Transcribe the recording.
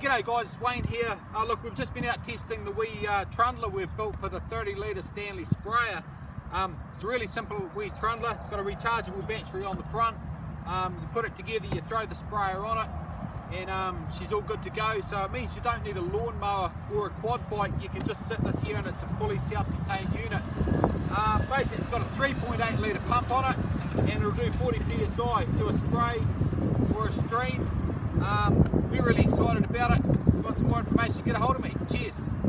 G'day guys, Wayne here. Look, we've just been out testing the wee Trundler we've built for the 30 litre Stanley sprayer. It's a really simple wee Trundler. It's got a rechargeable battery on the front. You put it together, you throw the sprayer on it, and she's all good to go. So it means you don't need a lawnmower or a quad bike. You can just sit this here and it's a fully self-contained unit. Basically it's got a 3.8 litre pump on it, and it'll do 40 psi to a spray or a stream. We're really excited about it. If you want some more information, get a hold of me. Cheers.